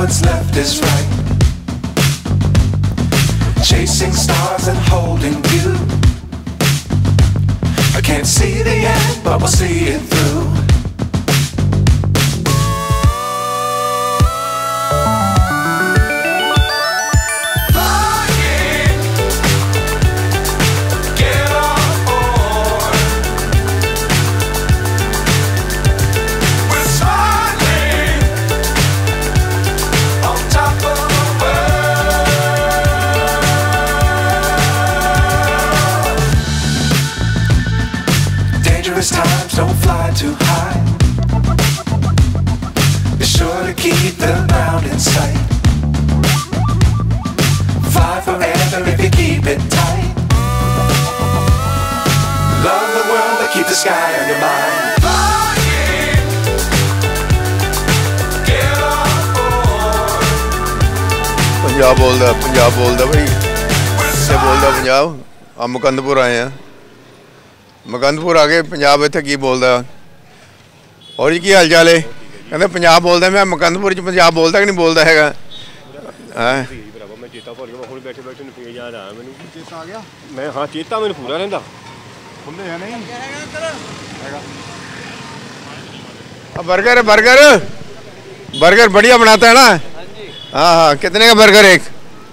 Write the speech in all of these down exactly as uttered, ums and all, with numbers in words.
what's left is right. Chasing stars and holding you. I can't see the end, but we'll see it through. Times don't fly too high. Be sure to keep the ground in sight. Fly forever if you keep it tight. Love the world but keep the sky on your mind. Flying, get on board. Punjab बोलदा पंजाब बोलदा भाई से बोलदा पंजाब हम मुकंदपुर आए हैं मुकंदपुर आ गए पंजाब इत्थे की बोलदा और जी की हाल चाल है कहते पंजाब बोलदा मैं मुकंदपुर च पंजाब बोलदा कि नहीं बोलदा हैगा हैं मैं चेता भुल गया हुण बैठे बैठे फिर याद आया मैनूं चेता आ गया मैं हाँ चेता मैनूं पूरा रहिंदा खुले है नहीं अब बर्गर बर्गर बर्गर बढ़िया बनाता है ना हाँ हाँ कितने का बर्गर एक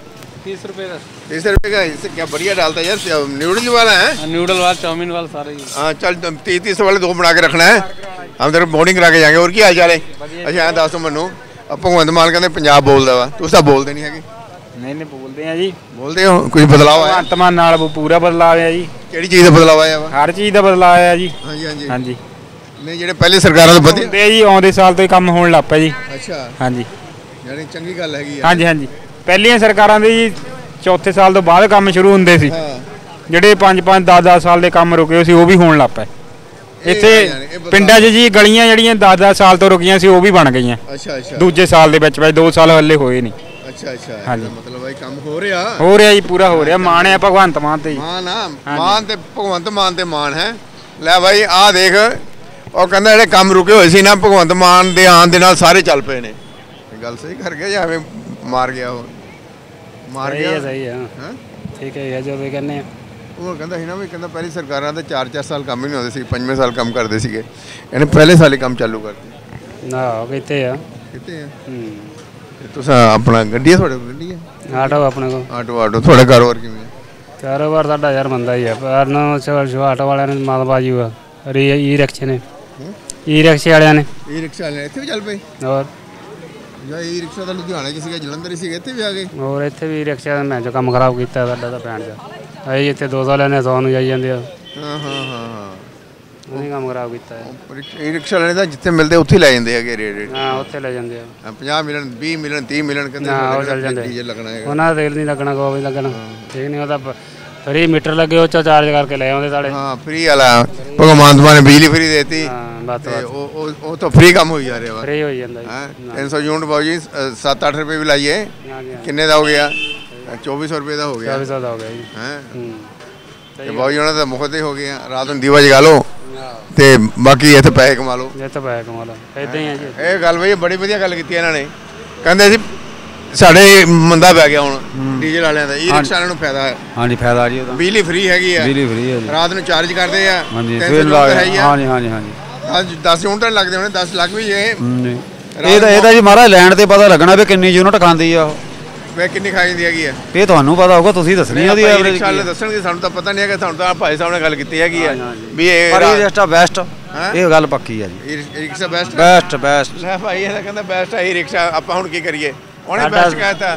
तीस रुपये का तीस रुपये का इससे क्या बढ़िया डालता है यार न्यूडल वाला है न्यूडल वाला चाउमीन वाला सारे हाँ चल तीस तीस वाले दो बना के रखना है हम तेरे बोर्डिंग करा के जाएंगे और की हाल चाल है अच्छा ऐ दस मैनू भगवंत मान कहते पंजाब बोलता वा तुस तां बोलते नहीं है नहीं नहीं बोलते हैं जी बोलते हो कुछ बदलाव आया भगवंत मान नाल पूरा बदलाव है जी किहड़ी चीज़ का बदलाव आया वा हर चीज़ का बदलाव आया जी हाँ जी हाँ जी हाँ जी नहीं ਜਿਹੜੇ ਪਹਿਲੇ ਸਰਕਾਰਾਂ ਤੋਂ ਵਧੀਆ ਹੁੰਦੇ ਜੀ ਆਉਂਦੇ ਸਾਲ ਤੋਂ ਹੀ ਕੰਮ ਹੋਣ ਲੱਗ ਪਿਆ ਜੀ ਅੱਛਾ ਹਾਂਜੀ ਯਾਨੀ ਚੰਗੀ ਗੱਲ ਹੈਗੀ ਆ ਹਾਂਜੀ ਹਾਂਜੀ ਪਹਿਲੀਆਂ ਸਰਕਾਰਾਂ ਦੇ ਜੀ ਚੌਥੇ ਸਾਲ ਤੋਂ ਬਾਅਦ ਕੰਮ ਸ਼ੁਰੂ ਹੁੰਦੇ ਸੀ ਜਿਹੜੇ ਪੰਜ ਪੰਜ ਦਸ ਦਸ ਸਾਲ ਦੇ ਕੰਮ ਰੁਕੇ ਹੋਏ ਸੀ ਉਹ ਵੀ ਹੋਣ ਲੱਗ ਪਏ ਇੱਥੇ ਪਿੰਡਾਂ 'ਚ ਜੀ ਗਲੀਆਂ ਜਿਹੜੀਆਂ ਦਸ ਦਸ ਸਾਲ ਤੋਂ ਰੁਕੀਆਂ ਸੀ ਉਹ ਵੀ ਬਣ ਗਈਆਂ ਅੱਛਾ ਅੱਛਾ ਦੂਜੇ ਸਾਲ ਦੇ ਵਿੱਚ ਵਿੱਚ ਦੋ ਸਾਲ ਹੱਲੇ ਹੋਏ ਨਹੀਂ ਅੱਛਾ ਅੱਛਾ ਹਾਂਜੀ ਮਤਲਬ ਇਹ ਕੰਮ ਹੋ ਰਿਹਾ ਹੋ ਰਿਹਾ ਜੀ ਪੂਰਾ ਹੋ ਰਿਹਾ ਮਾਣ ਹੈ ਭਗਵੰਤ ਮਾਨ ਤੇ ਮਾਨ ਆ ਮਾਨ ਤੇ ਭਗਵੰਤ ਮਾਨ ਤੇ ਮਾਨ ਹੈ ਲੈ ਬਾਈ ਆਹ ਦੇਖ ਉਹ ਕਹਿੰਦਾ ਜਿਹੜੇ ਕੰਮ ਰੁਕੇ ਹੋਏ ਸੀ ਨਾ ਭਗਵੰਤ ਮਾਨ ਦੇ ਆਉਣ ਦੇ ਨਾਲ ਸਾਰੇ ਚੱਲ ਪਏ ਨੇ ਗੱਲ ਸਹੀ ਕਰ ਗਿਆ ਜਾਂ ਐਵੇਂ ਮਾਰ ਗਿਆ ਉਹ ਮਾਰ ਗਿਆ ਸਹੀ ਹੈ ਹਾਂ ਠੀਕ ਹੈ ਜੋ ਵੀ ਕਹਿੰਦੇ ਆ ਉਹ ਕਹਿੰਦਾ ਸੀ ਨਾ ਵੀ ਕਹਿੰਦਾ ਪਹਿਲੀ ਸਰਕਾਰਾਂ ਦੇ ਚਾਰ ਚਾਰ ਸਾਲ ਕੰਮ ਹੀ ਨਹੀਂ ਹੁੰਦੇ ਸੀ ਪੰਜਵੇਂ ਸਾਲ ਕੰਮ ਕਰਦੇ ਸੀਗੇ ਇਹਨੇ ਪਹਿਲੇ ਸਾਲ ਹੀ ਕੰਮ ਚਾਲੂ ਕਰਤੇ ਨਾ ਕਿੱਥੇ ਆ ਕਿੱਥੇ ਆ ਹੂੰ ਤੁਸੀਂ ਆਪਣਾ ਗੱਡੀ ਆ ਤੁਹਾਡੇ ਕੋਲ ਗੱਡੀ ਆ ਆਟੋ ਆਪਣੇ ਕੋਲ ਆਟੋ ਆਟੋ ਤੁਹਾਡਾ ਕਾਰੋਬਾਰ ਕਿਵੇਂ ਹੈ ਕਾਰੋਬਾਰ ਸਾਡਾ ਯਾਰ ਮੰਦਾ ਹੀ ਆ ਪਰ ਨਾ ਆਟੋ ਵਾਲਿਆਂ ਨੇ ਮਾਲਬਾਜੀ ਹੋਆ ਰੀ ਈ ਰਿਕਸ਼ੇ ਨੇ ਈ ਰਿਕਸ਼ੇ ਵਾਲਿਆਂ ਨੇ ਈ ਰਿਕਸ਼ਾ ਵਾਲੇ ਇੱਥੇ ਵੀ ਚੱਲ ਪਏ ਹੋਰ ਜਾਂ ਈ ਰਿਕਸ਼ਾ ਤਾਂ ਲੁਧਿਆਣੇ 'ਚ ਸੀਗਾ ਜਲੰਧਰ ਹੀ ਸੀਗਾ ਇੱਥੇ ਵੀ ਆ ਗਏ ਹੋਰ ਇੱਥੇ ਵੀ ਰਿਕਸ਼ਾ ਦਾ ਮੈਂ ਜੋ ਕੰਮ ਖਰਾਬ ਕੀਤਾ ਸਾਡਾ ਤਾਂ ਭੈਣ ਦਾ ਅਸੀਂ ਇੱਥੇ ਦੋ ਸੌ ਲੈਣੇ ਸੌ ਨੂੰ ਜਾਈ ਜਾਂਦੇ ਆ ਹਾਂ ਹਾਂ ਹਾਂ ਹਾਂ ਉਹਨੇ ਕੰਮ ਖਰਾਬ ਕੀਤਾ ਹੈ ਈ ਰਿਕਸ਼ਾ ਵਾਲੇ ਤਾਂ ਜਿੱਥੇ ਮਿਲਦੇ ਉੱਥੇ ਲੈ ਜਾਂਦੇ ਹੈਗੇ ਰੇਟ ਹਾਂ ਉੱਥੇ ਲੈ ਜਾਂਦੇ ਆ ਪੰਜਾਹ ਮਿਲਣ ਵੀਹ ਮਿਲਣ ਤੀਹ ਮਿਲਣ ਕਹਿੰਦੇ ਉਹ ਚੱਲ ਜਾਂਦੇ ਡੀਜ਼ਲ ਲੱਗਣਾ ਹੈਗਾ ਉਹਨਾਂ ਦਾ ਤੇਲ ਨਹੀਂ ਲੱਗਣਾ ਕੋਈ ਵੀ ਲੱਗਣਾ ਠੀਕ ਨਹੀਂ ਉਹਦਾ ਫਰੀ ਮੀਟਰ ਲੱਗੇ ਉਹ ਚਾ ਚਾਰਜ ਕਰਕੇ ਲੈ ਆਉਂਦੇ ਸਾਡੇ ਹਾਂ ਫਰੀ ਵਾਲਾ ਭਗਵੰਤ ਮਾਨ ਨੇ ਬਿਜਲੀ ਫਰੀ ਦੇਤੀ ਹਾਂ ਬਸ ਉਹ ਉਹ ਤਾਂ ਫਰੀ ਕੰਮ ਹੋਈ ਜਾ ਰਿਹਾ ਵਾ ਫਰੀ ਹੋਈ ਜਾਂਦਾ ਤਿੰਨ ਸੌ ਯੂਨਿਟ ਬਾਊ ਜੀ ਸੱਤ ਅੱਠ ਰੁਪਏ ਵੀ ਲਾਈਏ ਕਿੰਨੇ ਦਾ ਹੋ ਗਿਆ ਚੌਵੀ ਸੌ ਰੁਪਏ ਦਾ ਹੋ ਗਿਆ ਚੌਵੀ ਸੌ ਦਾ ਹੋ ਗਿਆ ਜੀ ਹੈ ਤੇ ਬਾਊ ਜੀ ਉਹਨਾਂ ਦਾ ਮੁਫਤ ਹੀ ਹੋ ਗਿਆ ਰਾਤ ਨੂੰ ਦੀਵਾ ਜਗਾ ਲਓ ਤੇ ਬਾਕੀ ਇੱਥੇ ਪੈਸੇ ਕਮਾ ਲਓ ਇੱਥੇ ਪੈਸੇ ਕਮਾ ਲਓ ਇਦਾਂ ਹੀ ਆ ਜੀ ਇਹ ਗੱਲ ਬਈ ਬੜੀ ਵਧੀਆ ਗੱਲ ਕੀਤੀ ਇਹਨਾਂ ਨੇ ਕਹਿੰਦੇ ਸੀ ਸਾਡੇ ਮੰਦਾ ਪੈ ਗਿਆ ਹੁਣ ਡੀਜ਼ਲ ਵਾਲਿਆਂ ਦਾ ਈ ਰਿਕਸ਼ਾ ਵਾਲਿਆਂ ਨੂੰ ਫਾਇਦਾ ਹੈ ਹਾਂਜੀ ਫਾਇਦਾ ਜੀ ਉਹਦਾ ਬਿਜਲੀ ਫ੍ਰੀ ਹੈਗੀ ਆ ਬਿਜਲੀ ਫ੍ਰੀ ਹੈ ਜੀ ਰਾਤ ਨੂੰ ਚਾਰਜ ਕਰਦੇ ਆ ਹਾਂਜੀ ਹਾਂਜੀ ਹਾਂਜੀ ਹਾਂਜੀ ਦਸ ਯੂਨਿਟ ਲੱਗਦੇ ਹੋਣੇ ਦਸ ਲੱਖ ਵੀ ਜੇ ਇਹ ਤਾਂ ਇਹਦਾ ਜੀ ਮਹਾਰਾਜ ਲੈਣ ਤੇ ਪਤਾ ਲੱਗਣਾ ਵੀ ਕਿੰਨੀ ਯੂਨਿਟ ਖਾਂਦੀ ਆ ਉਹ ਵੇ ਕਿੰਨੀ ਖਾਈ ਜਾਂਦੀ ਹੈਗੀ ਆ ਇਹ ਤੁਹਾਨੂੰ ਪਤਾ ਹੋਊਗਾ ਤੁਸੀਂ ਦੱਸਣੀ ਉਹਦੀ ਐਵਰੇਜ ਰਿਕਸ਼ਾ ਵਾਲੇ ਦੱਸਣਗੇ ਸਾਨੂੰ ਤਾਂ ਪਤਾ ਨਹੀਂ ਹੈਗਾ ਸਾਨੂੰ ਤਾਂ ਭਾਈ ਸਾਹਿਬ ਨੇ ਗੱਲ ਕੀਤੀ ਹੈਗੀ ਆ ਵੀ ਇਹ ਪਰ ਇਹ ਰਿਕਸ਼ਾ ਬੈਸਟ ਇਹ ਗੱਲ ਪੱਕੀ ਆ ਜੀ e rickshaw best best best ਲੈ ਭਾਈ ਇਹ ਤਾਂ ਕਹਿੰਦਾ ਬੈਸਟ ਹੈ ਈ ਰਿਕਸ਼ਾ ਆਪਾਂ ਹੁਣ ਕੀ ਕਰੀਏ ਉਹਨੇ ਬੈਸਟ ਕਹਿਤਾ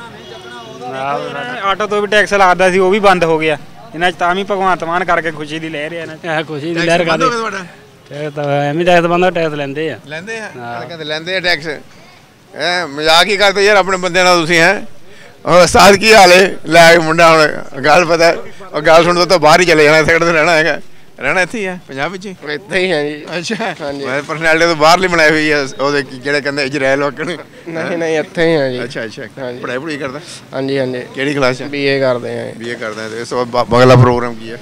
ਆਟੋ ਤੋਂ ਵੀ ਟੈਕਸ ਲੱਗਦਾ ਸੀ ਉਹ ਵੀ ਬੰਦ ਹੋ ਗਿਆ ਇਹਨਾਂ 'ਚ ਤਾਂ ਵੀ ਭਗਵੰਤ ਮਾਨ ਕਰਕੇ ਖੁਸ਼ੀ ਦੀ ਲਹਿਰ ਇਹਨਾਂ 'ਚ ਖੁਸ਼ੀ ਦੀ ਲਹਿਰ ਕਰਦੇ ਟੈਕਸ ਤਾਂ ਐਵੇਂ ਟੈਕਸ ਬੰਦਾ ਟੈਕਸ ਲੈਂਦੇ ਆ ਲੈਂਦੇ ਆ ਕਹਿੰਦੇ ਲੈਂਦੇ ਆ ਟੈਕਸ ਐ ਮਜ਼ਾਕ ਹੀ ਕਰਦੇ ਯਾਰ ਆਪਣੇ ਬੰਦੇ ਨਾਲ ਤੁਸੀਂ ਹੈ ਉਹ ਸਾਦ ਕੀ ਹਾਲ ਹੈ ਲੈ ਮੁੰਡਾ ਹੁਣ ਗੱਲ ਪਤਾ ਉਹ ਗੱਲ ਸੁਣਦਾ ਤਾਂ ਬਾਹਰ ਹੀ ਚਲੇ ਜਾਣਾ ਸਾਈਡ ਤੇ ਰਹਿਣਾ ਹੈਗਾ ਰਹਿਣਾ ਇੱਥੇ ਹੀ ਹੈ ਪੰਜਾਬ ਵਿੱਚ ਹੀ ਇੱਥੇ ਹੀ ਹੈ ਜੀ ਅੱਛਾ ਮੈਂ ਪਰਸਨੈਲਿਟੀ ਤੋਂ ਬਾਹਰਲੀ ਬਣਾਈ ਹੋਈ ਹੈ ਉਹਦੇ ਜਿਹੜੇ ਕਹਿੰਦੇ ਇਜ਼ਰਾਈਲ ਵਕਣ ਨਹੀਂ ਨਹੀਂ ਇੱਥੇ ਹੀ ਹੈ ਜੀ ਅੱਛਾ ਅੱਛਾ ਪੜ੍ਹਾਈ ਪੜ੍ਹਾਈ ਕਰਦਾ ਹਾਂਜੀ ਹਾਂਜੀ ਕਿਹੜੀ ਕਲਾਸ 'ਚ ਬੀ ਏ ਕਰਦੇ ਆ ਬੀ ਏ ਕਰਦਾ ਤੇ ਇਸ ਤੋਂ ਬਗਲਾ ਪ੍ਰੋਗਰਾਮ ਕੀ ਹੈ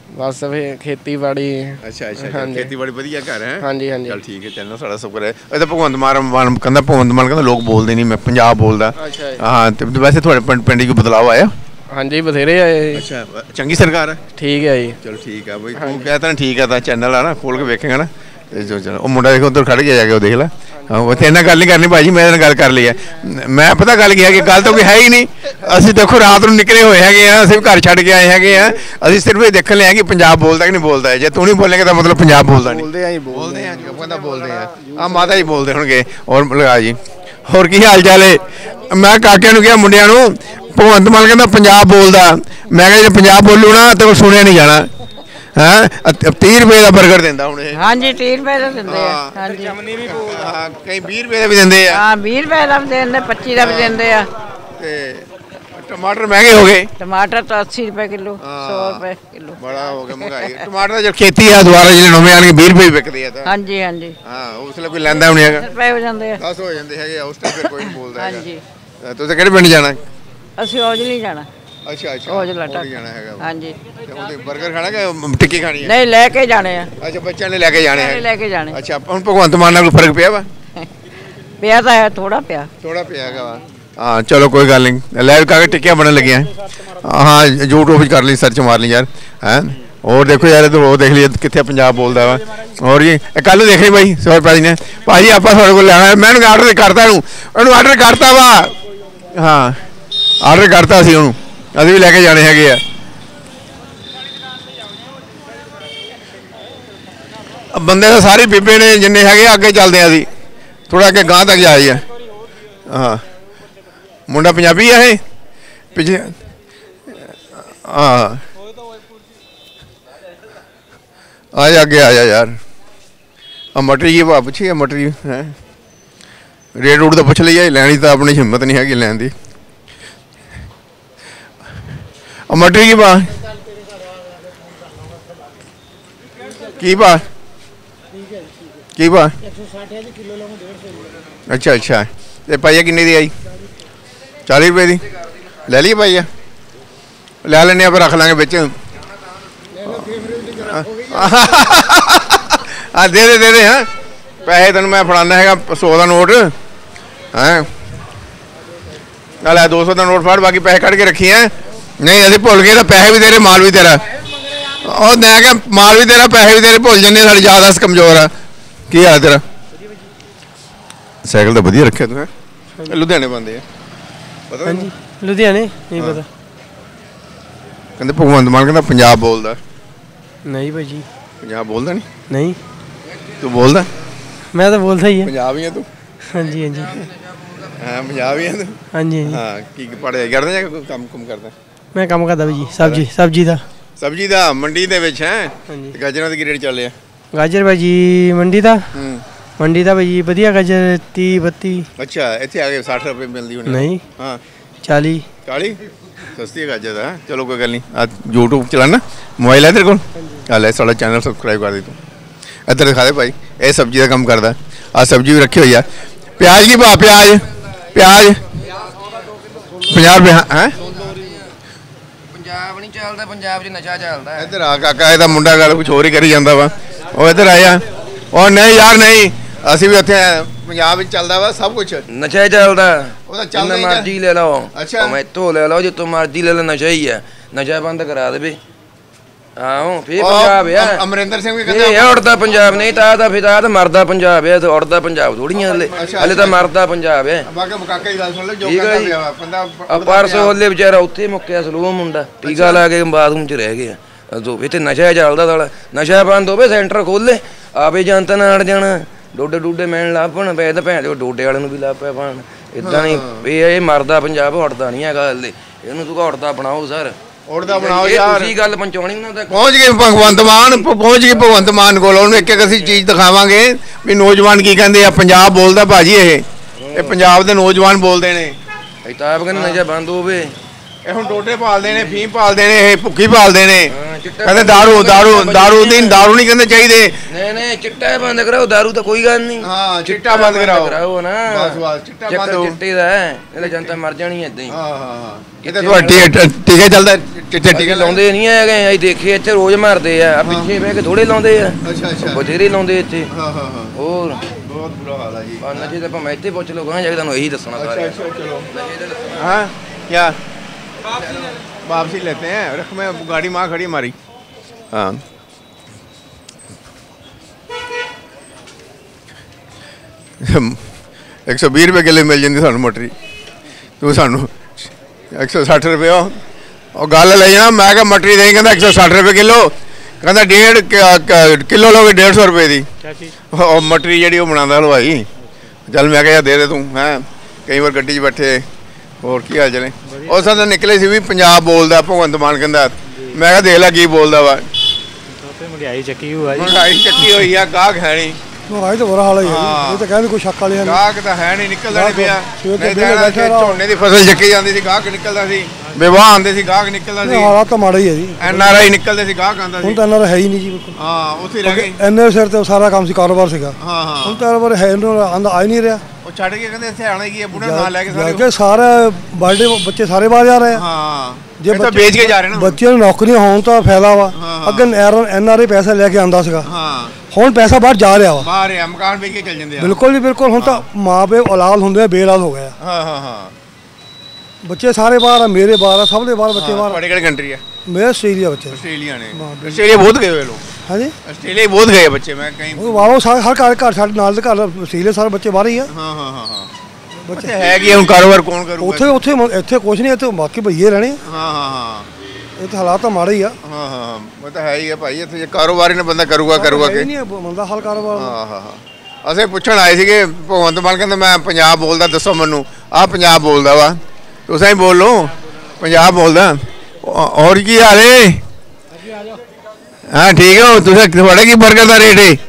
ਬਸ ਫੇ ਖੇਤੀਬਾੜੀ। ਅੱਛਾ ਅੱਛਾ ਖੇਤੀਬਾੜੀ ਵਧੀਆ ਘਰ ਹੈ। ਹਾਂਜੀ ਹਾਂਜੀ ਚਲ ਠੀਕ ਹੈ, ਚੱਲਣਾ ਸਾਡਾ ਸ਼ੁਕਰ ਹੈ। ਇਹ ਤਾਂ ਭਗਵੰਤ ਮਾਨ ਕਹਿੰਦਾ, ਭਗਵੰਤ ਮਾਨ ਕਹਿੰਦਾ ਲੋਕ ਬੋਲਦੇ ਨਹੀਂ, ਮੈਂ ਪੰਜਾਬ ਬੋਲਦਾ। ਹਾਂ ਤੇ ਵੈਸੇ ਤੁਹਾਡੇ ਪਿੰਡ ਪਿੰਡ 'ਚ ਕੋਈ ਬਦਲਾਅ ਆਇਆ? ਹਾਂਜੀ ਬਥੇਰੇ ਆਏ। ਅੱਛਾ ਚੰਗੀ ਸਰਕਾਰ ਹੈ। ਠੀਕ ਹੈ ਜੀ। ਚਲੋ ਠੀਕ ਆ ਬਈ, ਤੂੰ ਕਹਿ ਤਾ ਠੀਕ ਆ, ਤਾਂ ਚੈਨਲ ਆ ਨਾ ਖੋਲ ਕੇ ਵੇਖੇਗਾ ਨਾ ਤੇ ਜੋ ਚਲੋ ਉਹ ਮੁੰਡਾ ਦੇਖੋ ਉੱਧਰ ਖੜ ਗਿਆ, ਜਾ ਕੇ ਉਹ ਦੇਖ ਲੈ। ਹਾਂ ਉੱਥੇ ਇਹਨਾਂ ਗੱਲ ਨਹੀਂ ਕਰਨੀ ਭਾਜੀ, ਮੈਂ ਇਹਨਾਂ ਨਾਲ ਗੱਲ ਕਰ ਲਈ ਹੈ। ਮੈਂ ਪਤਾ ਗੱਲ ਕੀ ਹੈ ਕਿ ਗੱਲ ਤਾਂ ਕੋਈ ਹੈ ਹੀ ਨਹੀਂ। ਅਸੀਂ ਦੇਖੋ ਰਾਤ ਨੂੰ ਨਿਕਲੇ ਹੋਏ ਹੈਗੇ ਆ, ਅਸੀਂ ਘਰ ਛੱਡ ਕੇ ਆਏ ਹੈਗੇ ਆ। ਅਸੀਂ ਸਿਰਫ ਇਹ ਦੇਖਣ ਲਿਆ ਕਿ ਪੰਜਾਬ ਬੋਲਦਾ ਕਿ ਨਹੀਂ ਬੋਲਦਾ। ਜੇ ਤੂੰ ਨਹੀਂ ਬੋਲੇਗਾ ਤਾਂ ਮਤਲਬ ਪੰਜਾਬ ਬੋਲਦਾ ਨਹੀਂ। ਬੋਲਦੇ ਆ ਜੀ, ਬੋਲਦੇ ਆ ਕਹਿੰਦਾ ਬੋਲਦੇ ਆ ਆ ਮਾਤਾ ਜੀ ਬੋਲਦੇ ਹੋਣਗੇ। ਹੋਰ ਲਗਾ ਜੀ, ਹੋਰ ਕੀ ਹਾਲ ਚਾਲ ਹੈ? ਮੈਂ ਕਾਕਿਆਂ ਨੂੰ ਕਿਹਾ ਮੁੰਡਿਆਂ ਨੂੰ, ਭਗਵੰਤ ਮਾਨ ਕਹਿੰਦਾ ਪੰਜਾਬ ਬੋਲਦਾ। ਮੈਂ ਕਿਹਾ ਜੇ ਪੰਜਾਬ ਬੋਲੂ ਨਾ ਤੇ ਸੁਣਿਆ ਨਹੀਂ ਜਾਣਾ। ਹਾਂ ਤੀਹ ਰੁਪਏ ਦਾ 버ਗਰ ਦਿੰਦਾ ਹੁਣ ਇਹ। ਹਾਂਜੀ ਤੀਹ ਰੁਪਏ ਦਾ ਦਿੰਦੇ ਆ। ਹਾਂਜੀ ਹਾਂ ਕਈ ਵੀਹ ਰੁਪਏ ਦਾ ਵੀ ਦਿੰਦੇ ਆ। ਹਾਂ ਵੀਹ ਰੁਪਏ ਦਾ ਵੀ ਦਿੰਦੇ, ਪੱਚੀ ਦਾ ਵੀ ਦਿੰਦੇ ਆ। ਤੇ ਟਮਾਟਰ ਮਹਿੰਗੇ ਹੋ ਗਏ। ਟਮਾਟਰ ਤਾਂ ਅੱਸੀ ਰੁਪਏ ਕਿਲੋ, ਸੌ ਰੁਪਏ ਕਿਲੋ ਬੜਾ ਹੋ ਗਿਆ ਮਹਿੰਗਾਈ। ਟਮਾਟਰ ਦਾ ਜਦ ਖੇਤੀ ਆ ਦੁਬਾਰਾ ਜਿਹੜੇ ਨਵੇਂ ਆਣਗੇ ਵੀਹ ਰੁਪਏ ਵਿਕਦੇ ਆ ਤਾਂ। ਹਾਂਜੀ ਹਾਂਜੀ ਹਾਂ ਉਸ ਲਈ ਕੋਈ ਲੈਂਦਾ ਨਹੀਂ ਹੈਗਾ। ਰੁਪਏ ਹੋ ਜਾਂਦੇ ਆ, ਦਸ ਹੋ ਜਾਂਦੇ ਹੈਗੇ ਉਸ ਟਾਈਮ ਫਿਰ ਕੋਈ ਨਹੀਂ ਬੋਲਦਾ ਹੈਗਾ। ਹਾਂਜੀ ਤੁਸੀਂ ਕਿਹੜੇ ਪਿੰਡ ਜਾਣਾ? ਅਸੀਂ ਔਜਲੀ ਜਾਣਾ। ਅੱਛਾ ਅੱਛਾ ਔਜਲਾ ਜਾਣਾ ਹੈਗਾ। ਹਾਂਜੀ ਤੇ ਉਹਦੇ 버ਗਰ ਖਾਣਾ ਕਿ ਟਿੱਕੀ ਖਾਣੀ ਹੈ? ਨਹੀਂ ਲੈ ਕੇ ਜਾਣੇ ਆ। ਅੱਛਾ ਬੱਚਿਆਂ ਨੇ ਲੈ ਕੇ ਜਾਣੇ ਹੈ। ਲੈ ਕੇ ਜਾਣੇ। ਅੱਛਾ ਹੁਣ ਭਗਵੰਤ ਮਾਨ ਨਾਲ ਕੋਈ ਫਰਕ ਪਿਆ ਵਾ? ਪਿਆ ਤਾਂ ਹੈ, ਥੋੜਾ ਪਿਆ ਥੋੜਾ ਪਿਆ ਹੈਗਾ ਵਾ। ਹਾਂ ਚਲੋ ਕੋਈ ਗੱਲ ਨਹੀਂ, ਲੈ ਕਾ ਕੇ ਟਿੱਕੀਆਂ ਬਣਨ ਲੱਗੀਆਂ। ਹਾਂ ਯੂਟਿਊਬ 'ਚ ਕਰ ਲਈ, ਸਰਚ ਮਾਰ ਲਈ ਯਾਰ। ਹੈਂ ਹੋਰ ਦੇਖੋ ਯਾਰ ਇੱਧਰ ਉਹ ਦੇਖ ਲਈ ਕਿੱਥੇ ਪੰਜਾਬ ਬੋਲਦਾ ਵਾ। ਹੋਰ ਜੀ ਇਹ ਕੱਲ੍ਹ ਨੂੰ ਦੇਖ ਲਈ ਬਾਈ ਸੌ ਰੁਪਏ ਨੇ। ਭਾਜੀ ਆਪਾਂ ਤੁਹਾਡੇ ਕੋਲ ਲੈਣਾ, ਮੈਂ ਉਹਨੂੰ ਆਰਡਰ ਕਰਤਾ, ਇਹਨੂੰ ਉਹਨੂੰ ਆਰਡਰ ਕਰਤਾ ਵਾ। ਹਾਂ ਆਰਡਰ ਕਰਤਾ ਸੀ ਉਹਨੂੰ, ਅਸੀਂ ਵੀ ਲੈ ਕੇ ਜਾਣੇ ਹੈਗੇ ਆ। ਬੰਦੇ ਤਾਂ ਸਾਰੇ ਬੀਬੇ ਨੇ ਜਿੰਨੇ ਹੈਗੇ ਅੱਗੇ ਚੱਲਦੇ ਆ, ਅਸੀਂ ਥੋੜਾ ਅੱਗੇ ਗਾਂਹ ਤੱਕ ਜਾਈਏ। ਹਾਂ ਮੁੰਡਾ ਪੰਜਾਬੀ ਆ ਇਹ ਪਿੱਛੇ। ਹਾਂ ਆ ਜਾ ਅੱਗੇ ਆ ਜਾ ਯਾਰ। ਆ ਮਟਰੀ ਜੀ ਭਾ ਪੁੱਛੀ ਆ, ਮਟਰੀ ਹੈ ਰੇਟ ਰੂਟ ਤਾਂ ਪੁੱਛ ਲਈਏ, ਲੈਣੀ ਤਾਂ ਆਪਣੀ ਹਿੰਮਤ ਨਹੀਂ ਹੈਗੀ ਲੈਣ ਦੀ। ਆ ਮਟਰੀ ਕੀ ਭਾ ਕੀ ਭਾ ਕੀ ਭਾ? ਅੱਛਾ ਅੱਛਾ ਤੇ ਪਾਈਆ ਕਿੰਨੇ ਦੀ ਆਈ? ਚਾਲੀ ਰੁਪਏ ਦੀ ਲੈ ਲਈ ਪਾਈਆ? ਲੈ ਲੈਂਦੇ ਆ ਫਿਰ ਰੱਖ ਲਾਂਗੇ ਵਿੱਚ। ਆ ਦੇ ਦੇ ਦੇ ਦੇ ਹਾਂ ਪੈਸੇ ਤੈਨੂੰ ਮੈਂ ਫੜਾਉਣਾ ਹੈਗਾ ਸੌ ਦਾ ਨੋਟ। ਹੈਂ ਨਾਲ ਦੋ ਸੌ ਦਾ ਨੋਟ ਫੜ, ਬਾਕੀ ਪੈਸੇ ਕੱਢ ਕੇ ਰੱਖੀ ਹੈ। ਨਹੀਂ ਅਸੀਂ ਭੁੱਲ ਗਏ ਤਾਂ ਪੈਸੇ ਵੀ ਤੇਰੇ, ਮਾਲ ਵੀ ਤੇਰਾ। ਉਹ ਮੈਂ ਕਿਹਾ ਮਾਲ ਵੀ ਤੇਰਾ, ਪੈਸੇ ਵੀ ਤੇਰੇ, ਭੁੱਲ ਜਾਂਦੇ ਸਾਡੀ ਯਾਦ ਅਸ ਕਮਜ਼ੋਰ ਆ। ਕੀ ਹਾਲ ਤੇਰਾ? ਸਾਈਕਲ ਤਾਂ ਵਧੀਆ ਰੱਖਿਆ ਤੂੰ। ਹੈ ਲੁਧਿਆਣੇ ਬੰਦੇ ਆ ਪਤਾ? ਹਾਂਜੀ ਲੁਧਿਆਣੇ ਨਹੀਂ ਪਤਾ। ਕਹਿੰਦੇ ਭਗਵੰਤ ਮਾਨ ਕਹਿੰਦਾ ਪੰਜਾਬ ਬੋਲਦਾ। ਨਹੀਂ ਭਾਜੀ ਪੰਜਾਬ ਬੋਲਦਾ ਨਹੀਂ? ਨਹੀਂ ਤੂੰ ਬੋਲਦਾ? ਮੈਂ ਤਾਂ ਬੋਲਦਾ ਹੀ ਆ। ਪੰਜਾਬ ਹੀ ਆ ਤੂੰ? ਹਾਂਜੀ ਹਾਂਜੀ ਹਾਂ ਪੰਜਾਬ ਹੀ ਆ ਤੂੰ? ਹਾਂਜੀ ਹਾਂਜੀ। ਹਾਂ ਕੀ ਪੜ੍ਹਾਈ ਕਰਦਾ ਜਾਂ ਕੋਈ ਕੰਮ ਕੁਮ ਕਰਦਾ? ਮੈਂ ਕੰਮ ਕਰਦਾ ਭਾਜੀ, ਸਬਜ਼ੀ ਸਬਜ਼ੀ ਦਾ। ਸਬਜ਼ੀ ਦਾ ਮੰਡੀ ਦੇ ਵਿੱਚ ਹੈ? ਹਾਂਜੀ। ਗਾਜਰਾਂ ਦਾ ਕੀ ਰੇਟ ਚੱਲ ਰਿਹਾ? ਗਾਜਰ ਭਾਜੀ ਮੰਡੀ ਦਾ ਹੂੰ ਮੰਡੀ ਦਾ ਭਾਜੀ ਵਧੀਆ ਗਾਜਰ ਤੀਹ ਬੱਤੀ। ਅੱਛਾ ਇੱਥੇ ਆ ਕੇ ਸੱਠ ਰੁਪਏ ਮਿਲਦੀ ਹੋਣੀ? ਨਹੀਂ ਹਾਂ ਚਾਲੀ ਚਾਲੀ ਸਸਤੀ ਗਾਜਰ ਦਾ। ਚਲੋ ਕੋਈ ਗੱਲ ਨਹੀਂ। ਆ ਯੂਟਿਊਬ ਚਲਾਣਾ ਮੋਬਾਈਲ ਹੈ ਤੇਰੇ ਕੋਲ? ਆ ਲੈ ਸਾਡਾ ਚੈਨਲ ਸਬਸਕ੍ਰਾਈਬ ਕਰ ਦੇ ਤੂੰ। ਇੱਧਰ ਦਿਖਾ ਦੇ ਭਾਈ, ਇਹ ਸਬਜ਼ੀ ਦਾ ਕੰਮ ਕਰਦਾ। ਆ ਸਬਜ਼ੀ ਵੀ ਰੱਖੀ ਹੋਈ ਆ। ਪਿਆਜ਼ ਕੀ ਭਾਅ? ਪਿਆਜ਼ ਪਿਆਜ਼ ਪੰਜਾਹ ਰੁਪਏ। ਹੈਂ ਪੰਜਾਬ ਨਹੀਂ ਚੱਲਦਾ, ਪੰਜਾਬ 'ਚ ਨਸ਼ਾ ਚੱਲਦਾ। ਇੱਧਰ ਆ ਕਾਕਾ, ਇਹਦਾ ਮੁੰਡਾ ਗੱਲ ਕੁਝ ਹੋਰ ਹੀ ਕਰੀ ਜਾਂਦਾ ਵਾ। ਉਹ ਇੱਧਰ ਆਇਆ। ਉਹ ਨਹੀਂ ਯਾਰ ਨਹੀਂ, ਅਸੀਂ ਵੀ ਉੱਥੇ ਪੰਜਾਬ ਵਿੱਚ ਚੱਲਦਾ ਵਾ ਸਭ ਕੁਝ। ਨਸ਼ਾ ਹੀ ਚੱਲਦਾ, ਉਹ ਤਾਂ ਚੱਲਦਾ ਜਿੰਨਾ ਮਰਜ਼ੀ ਲੈ ਲਓ। ਅੱਛਾ ਮੈਥੋਂ ਲੈ ਲਓ, ਜਿੱਥੋਂ ਮਰਜ਼ੀ ਲੈ ਲਓ, ਨਸ਼ਾ ਹੀ ਆ। ਨਸ਼ਾ ਬੰਦ ਕਰਾ ਦੇਵੇ। ਆਹੋ ਫੇਰ ਪੰਜਾਬ ਆ। ਅਮਰਿੰਦਰ ਸਿੰਘ ਵੀ ਕਹਿੰਦਾ ਇਹ ਉੜਦਾ ਪੰਜਾਬ ਨਹੀਂ ਤਾਂ ਤਾਂ ਫਿਰ ਤਾਂ ਮਰਦਾ ਪੰਜਾਬ ਹੈ। ਤੇ ਉੜਦਾ ਪੰਜਾਬ ਥੋੜੀਆਂ ਹਲੇ ਹਲੇ ਤਾਂ ਮਰਦਾ ਪੰਜਾਬ ਹੈ। ਬਾਕੀ ਕਾਕਾ ਦੀ ਗੱਲ ਸੁਣ ਲੈ ਜੋ ਕਰਦਾ ਪਿਆ ਬੰਦਾ। ਆ ਪਰਸੋਂ ਹੋਲੇ ਵਿਚਾਰਾ ਉੱਥੇ ਮੁੱਕਿਆ ਸਲੂਹ ਮੁੰਡਾ, ਟੀਕਾ ਲਾ ਕੇ ਬਾਥਰੂਮ 'ਚ ਰਹਿ ਗਿਆ। ਇੱਥੇ ਨਸ਼ਾ ਚੱਲਦਾ ਸਾਲਾ। ਨਸ਼ਾ ਬੰਦ ਹੋਵੇ, ਸੈਂਟਰ ਖੋਲੇ, ਆਵੇ ਜਨਤਾ ਨਾਲ ਅੜ ਜਾਣਾ। ਡੋਡੇ ਡੂਡੇ ਮੈਨ ਲੱਭਣ ਪਏ ਤਾਂ ਭੈਣ ਡੋਡੇ ਵਾਲੇ ਨੂੰ ਵੀ ਲੱਭ ਪਿਆ ਪਾਣ। ਇੱਦਾਂ ਨਹੀਂ ਇਹ ਇਹ ਮਰਦਾ ਪੰਜਾਬ, ਉੜਦਾ ਨਹੀਂ ਹੈਗਾ ਹਲੇ। ਇਹਨੂੰ ਤੂੰ ਉੜਦਾ ਬਣਾਓ ਸਰ, ਉੜਦਾ ਬਣਾਓ ਯਾਰ। ਤੁਸੀਂ ਗੱਲ ਪਹੁੰਚਾਉਣੀ ਨਾ ਤਾਂ ਪਹੁੰਚ ਗਏ ਭਗਵੰਤ ਮਾਨ, ਪਹੁੰਚ ਗਏ ਭਗਵੰਤ ਮਾਨ ਕੋਲ। ਉਹਨੂੰ ਇੱਕ ਇੱਕ ਅਸੀਂ ਚੀਜ਼ ਦਿਖਾਵਾਂਗੇ ਵੀ ਨੌਜਵਾਨ ਕੀ ਕਹਿੰਦੇ ਆ। ਪੰਜਾਬ ਬੋਲਦਾ ਭਾਜੀ, ਇਹ ਇਹ ਪੰਜਾਬ ਦੇ ਨੌਜਵਾਨ ਬੋਲਦੇ ਨੇ। ਅਸੀਂ ਤਾਂ ਆਪ ਕਹਿੰਦੇ ਨਸ਼ਾ ਬੰਦ ਹੋਵੇ। ਇਹ ਹੁਣ ਡੋਡੇ ਪਾਲਦੇ ਨੇ, ਫੀਮ ਪਾਲਦੇ ਨੇ, ਇਹ ਭੁੱਕੀ ਪਾਲਦੇ ਨੇ। ਕਹਿੰਦੇ ਦਾਰੂ ਦਾਰੂ ਦਾਰੂ ਦੀ ਦਾਰੂ ਨਹੀਂ ਕਹਿੰਦੇ ਚਾਹੀਦੇ। ਨਹੀਂ ਨਹੀਂ ਚਿੱਟਾ ਬੰਦ ਕਰਾਓ, ਦਾਰੂ ਤਾਂ ਕੋਈ ਗੱਲ ਨਹੀਂ। ਹਾਂ ਚਿੱਟਾ ਬੰਦ ਕਰਾਓ ਕਰਾਓ ਨਾ। ਬਸ ਬਸ ਚਿੱਟਾ ਬੰਦ ਹੋ। ਚਿੱਟੇ ਦਾ ਇਹਨੇ ਜਨਤਾ ਮਰ ਜਾਣੀ ਏਦਾਂ ਹੀ। ਹਾਂ ਹਾਂ ਹਾਂ ਇਹ ਤਾਂ ਤੁਹਾਡੀ ਟੀਕਾ ਚੱਲਦਾ ਚਿੱਟੇ ਟੀਕੇ ਲਾਉਂਦੇ ਨਹੀਂ ਹੈਗੇ ਅਸੀਂ ਦੇਖੇ ਇੱਥੇ ਰੋਜ਼ ਮਾਰਦੇ ਆ ਪਿੱਛੇ ਬਹਿ ਕੇ ਥੋੜੇ ਲਾਉਂਦੇ ਆ ਅੱਛਾ ਅੱਛਾ ਬਥੇਰੇ ਲਾਉਂਦੇ ਇੱਥੇ ਹਾਂ ਹਾਂ ਹਾਂ ਹੋਰ ਬਹੁਤ ਬੁਰਾ ਹਾਲ ਹੈ ਜੀ ਨਸ਼ੇ ਤਾਂ ਭਾਵੇਂ ਇੱਥੇ ਪੁੱਛ ਲਓ ਕਹਾਂ ਜਾ ਕੇ ਤੁਹਾਨੂੰ ਇਹੀ ਦੱਸਣਾ अच्छा ਸਾਰਾ अच्छा चलो हाँ क्या वापसी लेते हैं रख मैं गाड़ी वहाँ खड़ी हमारी हाँ एक सौ भी रुपये किलो मिल जाती सानू मटरी तू सानू एक सौ सठ रुपये और गल ले जाना मैं क्या मटरी नहीं कहता एक सौ सठ रुपये किलो कहता डेढ़ किलो लोगे डेढ़ सौ रुपये की और मटरी जी बना हलवाई चल मैं क्या दे दे तू है कई बार गड्डी बैठे और की हाल चले उस दिन निकले सी भी पंजाब बोलता भगवंत मान कहता मैं क्या देख ला की बोलता वा महंगाई चक्की हुआ महंगाई चक्की हुई है गाहक है नहीं महंगाई तो बुरा हाल है ये तो कहने कोई शक वाले है गाहक तो है नहीं निकलदा नहीं पिया नहीं झोने की फसल चक्की जाती सी गाहक निकलदा सी विवाह आंदे सी गाहक निकलदा सी हालात तो माड़े ही है जी एन आर आई निकलदे सी गाहक आंदा सी ਹੁਣ ਤਾਂ ਐਨ ਆਰ ਆਈ ਹੈ ਹੀ ਨਹੀਂ ਜੀ ਬਿਲਕੁਲ ਹਾਂ ਉੱਥੇ ਰਹਿ ਗਏ ਐਨ ਸਿਰ ਤੇ ਸਾਰਾ ਕੰਮ ਸੀ ਕਾਰੋਬਾਰ ਸੀਗਾ ਹਾਂ ਹਾਂ ਹੁਣ ਤਾਂ ਕਾਰੋਬਾਰ ਹੈ ਨਹੀਂ ਆਂਦਾ ਆ ਹੀ ਨਹੀਂ ਰਿਹਾ ਉਹ ਛੱਡ ਕੇ ਕਹਿੰਦੇ ਇੱਥੇ ਆਣਾ ਕੀ ਹੈ ਬੁੜੇ ਨਾਲ ਲੈ ਕੇ ਸਾਰੇ ਕਿ ਸਾਰੇ ਬਰਥਡੇ ਬੱਚੇ ਸਾਰੇ ਬਾਹਰ ਜਾ ਰਹੇ ਆ ਹਾਂ ਜੇ ਤਾਂ ਵੇਚ ਕੇ ਜਾ ਰਹੇ ਨਾ ਬੱਚਿਆਂ ਨੂੰ ਨੌਕਰੀਆਂ ਹੋਣ ਤਾਂ ਫਾਇਦਾ ਵਾ ਅੱਗੇ ਐਨ ਆਰ ਆਈ ਪੈਸਾ ਲੈ ਕੇ ਆਂਦਾ ਸੀਗਾ ਹਾਂ ਹੁਣ ਪੈਸਾ ਬਾਹਰ ਜਾ ਰਿਹਾ ਵਾ ਬਾਹਰ ਆ ਮਕਾਨ ਵੇਚ ਕੇ ਚੱਲ ਜਾਂਦੇ ਆ ਬਿਲਕੁਲ ਨਹੀਂ ਬਿਲਕੁਲ ਹੁਣ ਤਾਂ ਮਾਂ ਪਿਓ ਔਲਾਦ ਹੁੰਦੇ ਆ ਬੇਲਾਦ ਹੋ ਗਏ ਆ ਹਾਂ ਹਾਂ ਹਾਂ ਬੱਚੇ ਸਾਰੇ ਬਾਹਰ ਆ ਮੇਰੇ ਬਾਹਰ ਆ ਸਭ ਦੇ ਬਾਹਰ ਬੱਚੇ ਬਾਹਰ ਬੜੇ ਕਿਹੜੀ ਕੰਟਰੀ ਆ ਮੇਰੇ ਆਸਟ੍ਰੇਲੀਆ ਬੱਚੇ ਆਸਟ੍ਰੇਲੀਆ ਨੇ ਆਸਟ੍ਰੇਲੀਆ ਬਹੁਤ ਗਏ ਹੋਏ ਲੋਕ ਹਾਂਜੀ ਆਸਟ੍ਰੇਲੀਆ ਬਹੁਤ ਗਏ ਬੱਚੇ ਮੈਂ ਕहीं ਉਹ ਵਾਹੋ ਸਾਰੇ ਹਰ ਘਰ ਘਰ ਸਾਡੇ ਨਾਲ ਦੇ ਘਰ ਆਸਟ੍ਰੇਲੀਆ ਸਾਰੇ ਬੱਚੇ ਬਾਹਰ ਹੀ ਆ ਹਾਂ ਹਾਂ ਹਾਂ ਹਾਂ ਬੱਚੇ ਹੈ ਕਿ ਹੁਣ ਕਾਰੋਬਾਰ ਕੌਣ ਕਰੂਗਾ ਉੱਥੇ ਉੱਥੇ ਇੱਥੇ ਕੁਝ ਨਹੀਂ ਇੱਥੇ ਬਾਕੀ ਭਈਏ ਰਹਿਣੇ ਹਾਂ ਹਾਂ ਹਾਂ ਇਹ ਤਾਂ ਹਾਲਾਤ ਤਾਂ ਮਾੜੇ ਹੀ ਆ ਹਾਂ ਹਾਂ ਉਹ ਤਾਂ ਹੈ ਹੀ ਆ ਭਾਈ ਇੱਥੇ ਜੇ ਕਾਰੋਬਾਰ ਨੇ ਬੰਦਾ ਕਰੂਗਾ ਕਰੂਗਾ ਕਿ ਨਹੀਂ ਬੰਦਾ ਹਾਲ ਕਾਰੋਬਾਰ ਹਾਂ ਹਾਂ ਹਾਂ ਅਸੀਂ ਪੁੱਛਣ ਆਏ ਸੀਗੇ ਭਗਵੰਤ ਮਾਨ ਕਹਿੰਦਾ ਮੈਂ ਪੰਜਾਬ ਬੋਲਦਾ ਦੱਸੋ ਮੈਨੂੰ ਆਹ ਪੰਜਾਬ ਬੋਲਦਾ ਵਾ ਤੁਸੀਂ ਹੀ ਬੋਲੋ ਪੰਜਾਬ ਬੋਲਦਾ ਹੋਰ ਕੀ ਹਾਲ ਏ ਹਾਂ ਠੀਕ ਹੋ ਤੁਸੀਂ ਤੁਹਾਡਾ ਕੀ ਬਰਗਰ ਦਾ ਰੇਟ ਏ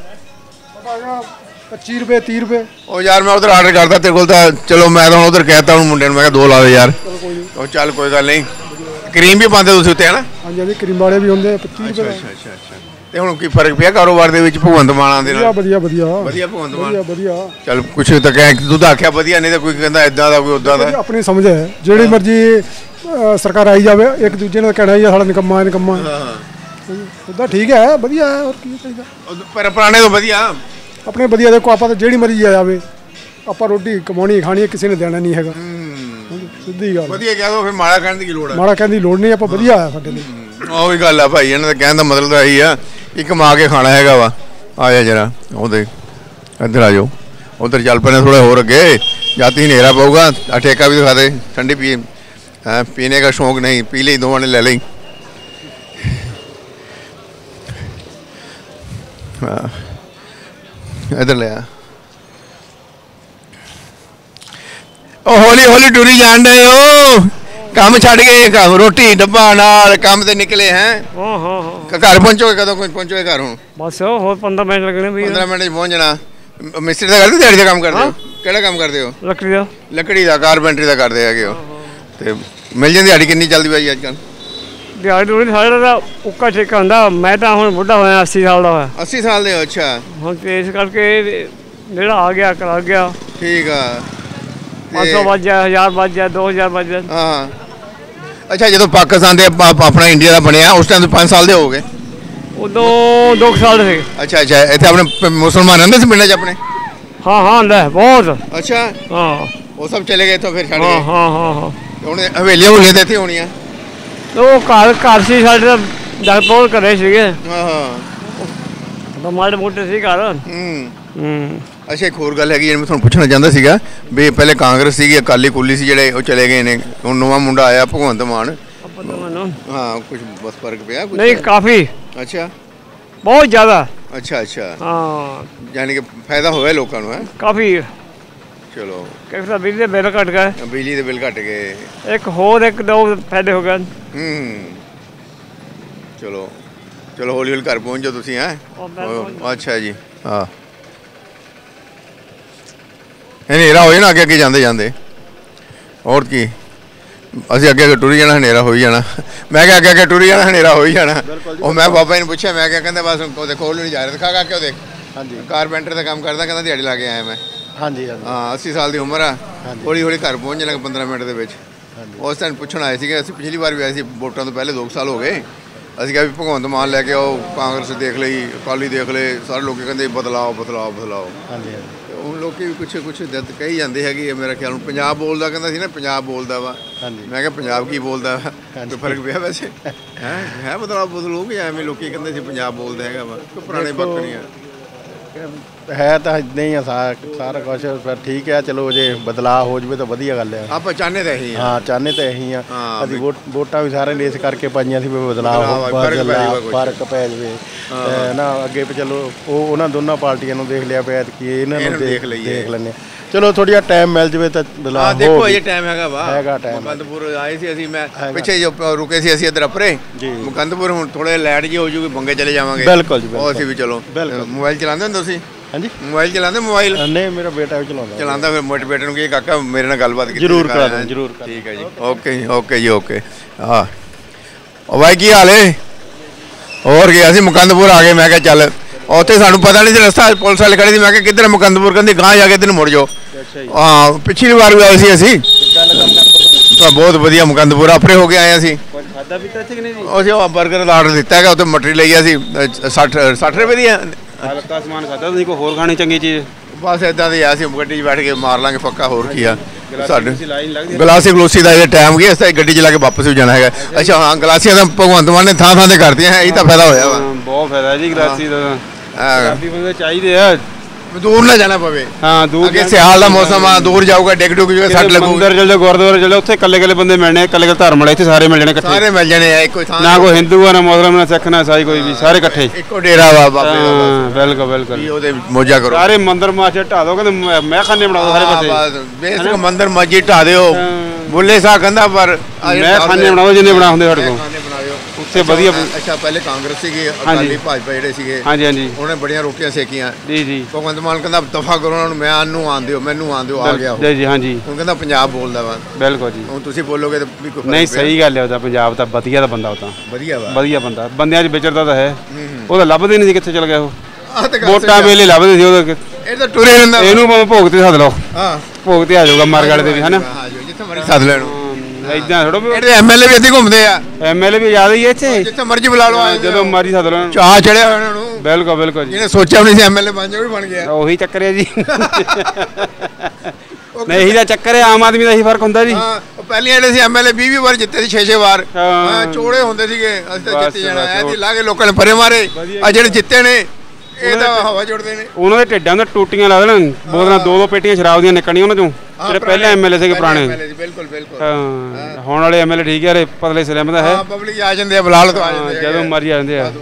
ਪੱਚੀ ਰੁਪਏ ਤੀਹ ਰੁਪਏ ਉਹ ਯਾਰ ਮੈਂ ਉਧਰ ਆਰਡਰ ਕਰਦਾ ਤੇਰੇ ਕੋਲ ਤਾਂ ਚਲੋ ਮੈਂ ਤਾਂ ਉਧਰ ਕਹਿਤਾ ਹੁਣ ਮੁੰਡੇ ਨੂੰ ਮੈਂ ਕਿਹਾ ਦੋ ਲਾ ਦੇ ਯਾਰ ਉਹ ਚੱਲ ਕੋਈ ਗੱਲ ਨਹੀਂ ਕਰੀਮ ਵੀ ਪਾਉਂਦੇ ਤੁਸੀਂ ਉੱਤੇ ਹਨਾ ਹਾਂਜੀ ਹਾਂਜੀ ਕਰੀਮ ਵਾਲੇ ਵੀ ਹੁੰਦੇ ਪੱਚੀ ਰੁਪਏ ਅੱਛਾ ਅੱਛਾ ਅੱਛਾ ਤੇ ਹੁਣ ਕੀ ਫਰਕ ਪਿਆ ਕਾਰੋਬਾਰ ਦੇ ਵਿੱਚ ਭਗਵੰਤ ਮਾਨ ਦੇ ਨਾਲ ਵਧੀਆ ਵਧੀਆ ਵਧੀਆ ਭਗਵੰਤ ਮਾਨ ਵਧੀਆ ਵਧੀਆ ਚੱਲ ਕੁਛ ਤਾਂ ਕਹਿ ਤੂੰ ਤਾਂ ਆਖਿਆ ਵਧੀਆ ਨਹੀਂ ਤਾਂ ਕੋਈ ਕਹਿੰਦਾ ਇਦਾਂ ਦਾ ਕੋਈ ਉਦਾਂ ਦਾ ਆਪਣੀ ਸਮਝ ਹੈ ਜਿਹੜੀ ਮਰਜ਼ੀ ਸਰਕਾਰ ਆਈ ਜਾਵੇ ਇੱਕ ਦੂਜੇ ਨਾਲ ਕਹਿਣਾ ਹੀ ਸਾਡਾ ਨਿਕੰਮਾ ਨਿਕੰਮਾ ਉਦਾਂ ਠੀਕ ਹੈ ਵਧੀਆ ਹੈ ਹੋਰ ਕੀ ਚਾਹੀਦਾ ਪਰ ਪੁਰਾਣੇ ਤੋਂ ਵਧੀਆ ਆਪਣੇ ਵਧੀਆ ਦੇਖੋ ਆਪਾਂ ਤਾਂ ਜਿਹੜੀ ਮਰਜ਼ੀ ਆ ਜਾਵੇ ਆਪਾਂ ਰੋਟੀ ਕਮਾਉਣੀ ਖਾਣੀ ਕਿਸੇ ਨੇ ਦੇਣਾ ਨਹੀਂ ਹੈਗਾ ਸਿੱਧੀ ਗੱਲ ਵਧੀਆ ਕਹਿ ਦੋ ਫਿਰ ਮਾੜਾ ਕਹਿਣ ਦੀ ਕੀ ਲੋੜ ਹੈ ਮਾੜਾ ਕਹਿਣ ਦੀ ਲੋੜ ਨਹੀਂ ਆਪਾਂ ਵਧੀਆ ਆ ਸਾਡੇ ਲਈ ਉਹ ਵੀ ਗੱਲ ਆ ਭਾਈ ਇਹਨਾਂ ਦਾ ਕਹਿਣ ਦਾ ਮਤਲਬ ਤਾਂ ਇਹੀ ਆ ਕਿ ਕਮਾ ਕੇ ਖਾਣਾ ਹੈਗਾ ਵਾ ਆ ਜਾ ਜਰਾ ਉਹਦੇ ਇੱਧਰ ਆ ਜਾਓ ਉਧਰ ਚੱਲ ਪੈਣੇ ਥੋੜੇ ਹੋਰ ਅੱਗੇ ਜਾਤੀ ਹਨੇਰਾ ਪਊਗਾ ਆ ਠੇਕਾ ਵੀ ਦਿਖਾ ਦੇ ਠੰਡੀ ਪੀ ਹੈ ਪੀਣੇ ਦਾ ਸ਼ੌਂਕ ਨਹੀਂ ਪੀ ਲਈ ਦੋਵਾਂ ਨੇ ਲੈ ਲਈ ਹਾਂ ਇੱਧਰ ਲੈ ਆ ਉਹ ਹੌਲੀ ਹੌਲੀ ਟੁਰੀ ਜਾਣ ਡਏ ਹੋ ਕੰਮ ਛੱਡ ਕੇ ਕੰਮ ਰੋਟੀ ਡੱਬਾ ਨਾਲ ਕੰਮ ਤੇ ਨਿਕਲੇ ਹੈ ਹਾਂ ਹਾਂ ਹਾਂ ਘਰ ਪਹੁੰਚੋਗੇ ਕਦੋਂ ਕੋਈ ਪਹੁੰਚੋਗੇ ਘਰ ਹੁਣ ਬਸ ਹੋਰ ਪੰਦਰਾਂ ਮਿੰਟ ਲੱਗਣੇ ਵੀ ਪੰਦਰਾਂ ਮਿੰਟ 'ਚ ਪਹੁੰਚ ਜਾਣਾ ਮਿਸਤਰੀ ਦਾ ਕਰਦੇ ਦਿਹਾੜੀ ਦਾ ਕੰਮ ਕਰਦੇ ਹੋ ਕਿਹੜਾ ਕੰਮ ਕਰਦੇ ਹੋ ਲੱਕੜੀ ਦਾ ਲੱਕੜੀ ਦਾ ਕਾਰਪੈਂਟਰੀ ਦਾ ਕਰਦੇ ਹੈਗੇ ਹੋ ਤੇ ਮਿਲ ਜਾਂਦੀ ਦਿਹਾੜੀ ਕਿੰਨੀ ਚੱਲਦੀ ਭਾਈ ਅੱਜ ਕੱਲ੍ਹ ਦਿਹਾੜੀ ਦੂੜੀ ਸਾਡੇ ਦਾ ਉੱਕਾ ਠੇਕਾ ਹੁੰਦਾ ਮੈਂ ਤਾਂ ਹੁਣ ਬੁੱਢਾ ਹੋਇਆ ਅੱਸੀ ਸਾਲ ਦਾ ਹੋਇਆ ਅੱਸੀ ਸਾਲ ਦੇ ਹੋ ਅੱਛਾ ਹੁਣ ਤੇ ਇਸ ਕਰਕੇ ਜਿਹੜਾ ਆ ਗਿਆ ਕਰਾ ਗਿਆ ਠੀਕ ਆ ਪੰਜ ਸੌ ਵੱਜ ਗਿਆ ਹਜ਼ਾਰ ਵੱਜ ਗਿਆ ਦੋ ਹਜ਼ਾਰ ਵੱਜ ਗਿਆ ਹਾਂ ਅੱਛਾ ਜਦੋਂ ਪਾਕਿਸਤਾਨ ਦੇ ਆਪਣਾ ਇੰਡੀਆ ਦਾ ਬਣਿਆ ਉਸ ਟਾਈਮ ਪੰਜ ਸਾਲ ਦੇ ਹੋ ਗਏ ਉਦੋਂ ਦੋ ਸਾਲ ਦੇ ਸੀਗੇ ਅੱਛਾ ਅੱਛਾ ਇੱਥੇ ਆਪਣੇ ਮੁਸਲਮਾਨ ਰਹਿੰਦੇ ਸੀ ਪਿੰਡਾਂ 'ਚ ਆਪਣੇ ਹਾਂ ਹਾਂ ਲੈ ਬਹੁਤ ਅੱਛਾ ਹਾਂ ਉਹ ਸਭ ਚਲੇ ਗਏ ਇੱਥੋਂ ਫਿਰ ਛੱਡ ਹਾਂ ਗਏ ਹਾਂ ਹਾਂ ਹਾਂ ਹੁਣ ਹਵੇਲੀਆਂ ਹੁਲੀਆਂ ਤੇ ਇੱਥੇ ਹੋਣੀਆਂ ਉਹ ਘਰ ਘਰ ਸੀ ਸਾਡੇ ਦਾ ਡਾਕਟਰ ਘਰੇ ਸੀਗੇ ਹਾਂ ਹਾਂ ਮਾੜੇ ਮੋਟੇ ਸੀ ਘਰ ਹੂੰ ਹੂੰ ਅੱਛਾ ਇੱਕ ਹੋਰ ਗੱਲ ਹੈਗੀ ਜਿਹੜੀ ਮੈਂ ਤੁਹਾਨੂੰ ਪੁੱਛਣਾ ਚਾਹੁੰਦਾ ਸੀਗਾ ਵੀ ਪਹਿਲੇ ਕਾਂਗਰਸ ਸੀਗੀ ਅਕਾਲੀ ਕੁੱਲੀ ਸੀ ਜਿਹੜੇ ਉਹ ਚਲੇ ਗਏ ਨੇ ਹੁਣ ਨਵਾਂ ਮੁੰਡਾ ਆਇਆ ਭਗਵੰਤ ਮਾਨ ਹਾਂ ਕੁਝ ਬਸ ਫਰਕ ਪਿਆ ਕੁਝ ਨਹੀਂ ਕਾਫੀ ਅੱਛਾ ਬਹੁਤ ਜ਼ਿਆਦਾ ਅੱਛਾ ਅੱਛਾ ਹਾਂ ਯਾਨੀ ਕਿ ਫਾਇਦਾ ਹੋਇਆ ਲੋਕਾਂ ਨੂੰ ਹੈ ਕਾਫੀ ਚਲੋ ਕਿਉਂਕਿ ਤਾਂ ਬਿਜਲੀ ਦੇ ਬਿੱਲ ਘਟ ਗਏ ਬਿਜਲੀ ਦੇ ਬਿੱਲ ਘਟ ਗਏ ਇੱਕ ਹੋਰ ਇੱਕ ਦੋ ਫਾਇਦੇ ਹੋ ਗਏ ਹੂੰ ਚਲੋ ਚਲੋ ਹੌਲੀ ਹੌਲੀ ਘਰ ਪਹੁੰਚ ਜਾਓ ਤੁਸੀਂ ਹੈ ਅੱਛਾ ਜੀ ਹਾਂ ਹਨੇਰਾ ਹੋ ਜਾਣਾ ਅੱਗੇ ਅੱਗੇ ਜਾਂਦੇ ਜਾਂਦੇ ਹੋਰ ਕੀ ਅਸੀਂ ਅੱਗੇ ਅੱਗੇ ਟੁਰੀ ਜਾਣਾ ਹਨੇਰਾ ਹੋ ਹੀ ਜਾਣਾ ਮੈਂ ਕਿਹਾ ਅੱਗੇ ਅੱਗੇ ਟੁਰੀ ਜਾਣਾ ਹਨੇਰਾ ਹੋ ਹੀ ਜਾਣਾ ਉਹ ਮੈਂ ਬਾਬਾ ਜੀ ਨੂੰ ਪੁੱਛਿਆ ਮੈਂ ਕਿਹਾ ਕਹਿੰਦਾ ਬਸ ਉਹ ਦੇਖੋ ਹੌਲੀ ਨਹੀਂ ਜਾ ਰਿਹਾ ਦਿਖਾ ਕੇ ਉਹ ਦੇਖ ਹਾਂਜੀ ਕਾਰਪੈਂਟਰ ਦਾ ਕੰਮ ਕਰਦਾ ਕਹਿੰਦਾ ਦਿਹਾੜੀ ਲਾ ਕੇ ਆਇਆ ਮੈਂ ਹਾਂਜੀ ਹਾਂ ਅੱਸੀ ਸਾਲ ਦੀ ਉਮਰ ਆ ਹੌਲੀ ਹੌਲੀ ਘਰ ਪਹੁੰਚ ਜਾਣਾ ਪੰਦਰਾਂ ਮਿੰਟ ਦੇ ਵਿੱਚ ਉਸ ਦਿਨ ਪੁੱਛਣ ਆਏ ਸੀਗੇ ਅਸੀਂ ਪਿਛਲੀ ਵਾਰ ਵੀ ਆਏ ਸੀ ਵੋਟਾਂ ਤੋਂ ਪਹਿਲੇ ਦੋ ਸਾਲ ਹੋ ਗਏ ਅਸੀਂ ਕਿਹਾ ਵੀ ਭਗਵੰਤ ਮਾਨ ਲੈ ਕੇ ਆਓ ਕਾਂਗਰਸ ਦੇਖ ਲਈ ਅਕਾਲੀ ਦੇਖ ਲਏ ਸਾਰੇ ਲੋਕੀ ਕਹਿੰਦੇ ਬਦਲਾਓ ਬਦਲਾਓ ਬਦਲਾਓ ਹਾਂਜੀ ਉਹ ਲੋਕੀ ਵੀ ਕੁਛ ਕੁਛ ਦਿੱਤ ਕਹੀ ਜਾਂਦੇ ਹੈਗੇ ਮੇਰਾ ਖਿਆਲ ਨੂੰ ਪੰਜਾਬ ਬੋਲਦਾ ਕਹਿੰਦਾ ਸੀ ਨਾ ਪੰਜਾਬ ਬੋਲਦਾ ਵਾ ਮੈਂ ਕਿਹਾ ਪੰਜਾਬ ਕੀ ਬੋਲਦਾ ਵਾ ਕੋਈ ਫਰਕ ਪਿਆ ਵੈਸੇ ਹੈ ਹੈ ਬਦਲਾਓ ਬਦਲੂਗੇ ਐਵੇਂ ਲੋਕੀ ਕਹਿੰਦੇ ਸੀ ਪੰਜਾਬ ਬੋਲਦਾ ਹੈਗਾ ਵਾ ਪੁਰਾਣੇ ਬੱਕਰੀਆਂ ਹੈ ਤਾਂ ਇੱਦਾਂ ਹੀ ਆ ਸਾਰਾ ਕੁਛ ਫਿਰ ਠੀਕ ਹੈ ਚਲੋ ਜੇ ਬਦਲਾਅ ਹੋ ਜਾਵੇ ਤਾਂ ਵਧੀਆ ਗੱਲ ਹੈ ਆਪਾਂ ਚਾਹੁੰਦੇ ਤਾਂ ਇਹੀ ਹਾਂ ਚਾਹੁੰਦੇ ਤਾਂ ਇਹੀ ਆ ਅਸੀਂ ਵੋਟਾਂ ਵੀ ਸਾਰੇ ਨੇ ਇਸ ਕਰਕੇ ਪਾਈਆਂ ਸੀ ਵੀ ਬਦਲਾਅ ਹੋ ਫਰਕ ਪੈ ਜਾਵੇ ਨਾ ਅੱਗੇ ਚਲੋ ਉਹ ਉਹਨਾਂ ਦੋਨਾਂ ਪਾਰਟੀਆਂ ਨੂੰ ਦੇਖ ਲਿਆ ਪਿਆ ਕਿ ਇਹਨਾਂ ਨੂੰ ਦੇਖ ਦੇਖ ਲੈਂਦੇ ਚਲੋ ਥੋੜਾ ਜਿਹਾ ਟਾਈਮ ਮਿਲ ਜਾਵੇ ਤਾਂ ਬਦਲਾਅ ਦੇਖੋ ਇਹ ਟਾਈਮ ਹੈਗਾ ਵਾ ਹੈਗਾ ਟਾਈਮ ਮੁਕੰਦਪੁਰ ਆਏ ਸੀ ਅਸੀਂ ਮੈਂ ਪਿੱਛੇ ਜੋ ਰੁਕੇ ਸੀ ਅਸੀਂ ਇੱਧਰ ਅਪਰੇ ਮੁਕੰਦਪੁਰ ਹੁਣ ਥੋੜੇ ਲਾਈਟ ਜੀ ਹੋ ਜੂਗੀ ਬੰਗੇ ਚਲੇ ਜਾਵਾਂਗੇ ਬਿਲਕੁਲ ਜੀ ਉਹ ਅਸੀਂ ਵੀ ਚਲੋ ਮੋਬਾਈਲ ਚਲਾਉਂਦੇ ਹੁੰਦੇ ਤੁਸੀਂ ਹਾਂਜੀ ਮੋਬਾਈਲ ਚਲਾਉਂਦੇ ਮੋਬਾਈਲ ਨਹੀਂ ਮੇਰਾ ਬੇਟਾ ਵੀ ਚਲਾਉਂਦਾ ਚਲਾਉਂਦਾ ਫਿਰ ਮੋਟੇ ਬੇਟੇ ਨੂੰ ਕੀ ਕਾਕਾ ਮੇਰੇ ਨਾਲ ਗੱਲਬਾਤ ਕੀਤੀ ਜ਼ਰੂਰ ਕਰਾ ਦਾਂ ਜ਼ਰੂਰ ਠੀਕ ਹੈ ਜੀ ਓਕੇ ਜੀ ਓਕੇ ਜੀ ਓਕੇ ਹਾਂ ਉਹ ਬਾਈ ਕੀ ਹਾਲ ਹੈ ਹੋਰ ਗਿਆ ਸੀ ਮੁਕੰਦਪੁਰ ਆ ਗਏ ਮੈਂ ਕਿਹਾ ਚੱਲ ਉੱਥੇ ਸਾਨੂੰ ਪਤਾ ਨਹੀਂ ਸੀ ਰਸਤਾ ਪੁਲਿਸ ਵਾਲੇ ਖੜੇ ਸੀ ਮੈਂ ਕਿਹਾ ਕਿੱਧਰ ਮੁਕੰਦਪੁਰ ਕਹਿੰਦੀ ਗਾਂ ਜਾ ਕੇ ਇੱਧਰ ਮੁੜ ਜਾਓ ਹਾਂ ਪਿਛਲੀ ਵਾਰ ਵੀ ਆਏ ਸੀ ਅਸੀਂ ਤਾਂ ਬਹੁਤ ਵਧੀਆ ਮੁਕੰਦਪੁਰ ਆਪਰੇ ਹੋ ਕੇ ਆਏ ਅਸੀਂ ਖਾਦਾ ਪੀਤਾ ਇੱਥੇ ਕਿ ਨਹੀਂ ਜੀ ਅਸੀਂ ਉਹ 버ਗਰ ਦਾ ਆਰਡਰ ਦਿੱਤਾ ਹੈਗਾ ਉੱਥੇ ਮਟਰੀ ਲਈ ਅਸੀਂ ਸੱਠ ਸੱਠ ਰੁਪਏ ਦੀ ਹਲਕਾ ਸਮਾਨ ਖਾਦਾ ਤੁਸੀਂ ਕੋਈ ਹੋਰ ਖਾਣੀ ਚੰਗੀ ਚੀਜ਼ ਬਸ ਇਦਾਂ ਦੇ ਆ ਅਸੀਂ ਗੱਡੀ 'ਚ ਬੈਠ ਕੇ ਮਾਰ ਲਾਂਗੇ ਪੱਕਾ ਹੋਰ ਕੀ ਆ ਸਾਡੇ ਗਲਾਸੀ ਗਲੋਸੀ ਦਾ ਇਹ ਟਾਈਮ ਗਿਆ ਅਸੀਂ ਗੱਡੀ 'ਚ ਲਾ ਕੇ ਵਾਪਸ ਵੀ ਜਾਣਾ ਹੈਗਾ ਅੱਛਾ ਹਾਂ ਗਲਾਸੀਆਂ ਤਾਂ ਭਗਵੰਤ ਮਾਨ ਨੇ ਥਾਂ ਥਾਂ ਤੇ ਕਰਤੀਆਂ ਹੈ ਇਹ ਤਾਂ ਫਾਇਦਾ ਹੋਇਆ ਵਾ ਬਹੁਤ ਫਾਇਦਾ ਜੀ ਗਲਾਸੀ ਦਾ ਪੰਜਾਬੀ ਬੰਦੇ ਚਾਹੀਦੇ ਆ ਦੂਰ ਨਾ ਜਾਣਾ ਪਵੇ ਹਾਂ ਦੂਰ ਅੱਗੇ ਸਿਆਲ ਦਾ ਮੌਸਮ ਆ ਦੂਰ ਜਾਊਗਾ ਡਿੱਗ ਡੁੱਗ ਜੂਗਾ ਸੱਟ ਲੱਗੂ ਮੰਦਰ ਚਲ ਜਾ ਗੁਰਦੁਆਰੇ ਚਲ ਜਾ ਉੱਥੇ ਕੱਲੇ ਕੱਲੇ ਬੰਦੇ ਮਿਲਣੇ ਕੱਲੇ ਕੱਲੇ ਧਰਮ ਵਾਲੇ ਇੱਥੇ ਸਾਰੇ ਮਿਲ ਜਾਣੇ ਇਕੱਠੇ ਸਾਰੇ ਮਿਲ ਜਾਣੇ ਆ ਇੱਕੋ ਥਾਂ ਨਾ ਕੋਈ ਹਿੰਦੂ ਆ ਨਾ ਮੁਸਲਮਾਨ ਨਾ ਸਿੱਖ ਨਾ ਈਸਾਈ ਕੋਈ ਵੀ ਸਾਰੇ ਇਕੱਠੇ ਇੱਕੋ ਡੇਰਾ ਵਾ ਬਾਬੇ ਦਾ ਬਿਲਕੁਲ ਬਿਲਕੁਲ ਉਹਦੇ ਮੋਜਾ ਕਰੋ ਸਾਰੇ ਮੰਦਰ ਮਾਚੇ ਢਾ ਦੋ ਕਹਿੰਦੇ ਮੈਂ ਖਾਨੇ ਬਣਾ ਦੋ ਸਾਰੇ ਪਾਸੇ ਬੇਸਿਕ ਮੰਦਰ ਮਸਜਿਦ ਢਾ ਦਿਓ ਬੁੱਲੇ ਸਾਹ ਕਹਿੰਦਾ ਪਰ ਮੈਂ ਖਾਨੇ ਬਣਾਓ ਜਿੰਨੇ ਬਣਾ ਹੁੰਦੇ ਸਾਡੇ ਕੋਲ ਉੱਥੇ ਵਧੀਆ ਅੱਛਾ ਪਹਿਲੇ ਕਾਂਗਰਸ ਸੀਗੇ ਅਕਾਲੀ ਭਾਜਪਾ ਜਿਹੜੇ ਸੀਗੇ ਹਾਂਜੀ ਹਾਂਜੀ ਉਹਨੇ ਬੜੀਆਂ ਰੋਟੀਆਂ ਸੇਕੀਆਂ ਜੀ ਜੀ ਭਗਵੰਤ ਮਾਨ ਕਹਿੰਦਾ ਦਫਾ ਕਰੋ ਉਹਨਾਂ ਨੂੰ ਮੈਂ ਆਨੂੰ ਆਂਦਿਓ ਮੈਨੂੰ ਆਂਦਿਓ ਆ ਗਿਆ ਜੀ ਜੀ ਹਾਂਜੀ ਉਹ ਕਹਿੰਦਾ ਪੰਜਾਬ ਬੋਲਦਾ ਵਾ ਬਿਲਕੁਲ ਜੀ ਹੁਣ ਤੁਸੀਂ ਬੋਲੋਗੇ ਤਾਂ ਵੀ ਕੋਈ ਨਹੀਂ ਸਹੀ ਗੱਲ ਹੈ ਉਹਦਾ ਪੰਜਾਬ ਤਾਂ ਵਧੀਆ ਦਾ ਬੰਦਾ ਉਹ ਤਾਂ ਵਧੀਆ ਵਾ ਵਧੀਆ ਬੰਦਾ ਬੰਦਿਆਂ 'ਚ ਵਿਚਰਦਾ ਤਾਂ ਹੈ ਉਹ ਤਾਂ ਲੱਭਦੇ ਨਹੀਂ ਸੀ ਕਿੱਥੇ ਚਲ ਗਿਆ ਉਹ ਵੋਟਾਂ ਵੋਟਾਂ ਵੇਲੇ ਲੱਭਦੇ ਸੀ ਉਹਦਾ ਇਹ ਤਾਂ ਟੁਰੇ ਰਹਿੰਦਾ ਇਹਨੂੰ ਭਾਵੇਂ ਭੋਗ ਤੇ ਸੱਦ ਲਓ ਹਾਂ ਭੋਗ ਤੇ ਆ ਜਾਊਗਾ ਮਾਰਗੜ ਤੇ ਵੀ ਹਨਾ ਜਿੱਥੇ ਮਰਜ਼ੀ ਸੱਦ ਲੈਣ ਇਦਾਂ ਥੋੜਾ ਵੀ ਇਹਦੇ ਐਮਐਲਏ ਵੀ ਇੱਥੇ ਘੁੰਮਦੇ ਆ ਐਮਐਲਏ ਵੀ ਜ਼ਿਆਦਾ ਹੀ ਇੱਥੇ ਜਿੱਥੇ ਮਰਜ਼ੀ ਬੁਲਾ ਲਓ ਜਦੋਂ ਮਰਜ਼ੀ ਸੱਦ ਲਓ ਚਾਹ ਚੜਿਆ ਹੋਇਆ ਉਹਨਾਂ ਨੂੰ ਬਿਲਕੁਲ ਬਿਲਕੁਲ ਜੀ ਜਿਹਨੇ ਸੋਚਿਆ ਨਹੀਂ ਸੀ ਐਮਐਲਏ ਬਣ ਜਾਊ ਬਣ ਗਿਆ ਉਹੀ ਚੱਕਰ ਹੈ ਜੀ ਨਹੀਂ ਇਹਦਾ ਚੱਕਰ ਹੈ ਆਮ ਆਦਮੀ ਦਾ ਇਹੀ ਫਰਕ ਹੁੰਦਾ ਜੀ ਹਾਂ ਪਹਿਲੀਆਂ ਜਿਹੜੇ ਸੀ ਐਮਐਲਏ ਵੀਹ ਵੀਹ ਵਾਰ ਜਿੱਤੇ ਸੀ ਛੇ ਛੇ ਵਾਰ ਹਾਂ ਚੋੜੇ ਹੁੰਦੇ ਸੀਗੇ ਅਸੀਂ ਤਾਂ ਜਿੱਤ ਜਾਣਾ ਐ ਲਾ ਕੇ ਲੋਕਾਂ ਨੇ ਪਰੇ ਮਾਰੇ ਆ ਜਿਹੜੇ ਜਿੱਤੇ ਨੇ ਇਹ ਤਾਂ ਹਵਾ ਜੁੜਦੇ ਨੇ ਉਹਨਾਂ ਦੇ ਢਿੱਡਾਂ ਦੇ ਟੂਟੀਆਂ ਲਾ ਦੇਣ ਬੋਤਲਾਂ ਦੋ ਦੋ ਪੇਟੀਆਂ ਸ਼ਰਾਬ ਦੀਆਂ ਨਿਕਲਣੀਆਂ ਉਹਨਾਂ ਚੋਂ ਜਿਹੜੇ ਪਹਿਲੇ ਐਮਐਲਏ ਸੀਗੇ ਪੁਰਾਣੇ ਬਿਲਕੁਲ ਬਿਲਕੁਲ ਹਾਂ ਹੁਣ ਵਾਲੇ ਐਮਐਲਏ ਠੀਕ ਹੈ ਰੇ ਪਤਲੇ ਸਲਿਮ ਦਾ ਹੈ ਹਾਂ ਪਬਲਿਕ ਆ ਜਾਂਦੇ ਆ ਬਲਾਲ ਤੋਂ ਆ ਜਾਂਦੇ ਆ ਜਦੋਂ ਮਰਜ਼ੀ ਆ ਜਾਂਦੇ ਆ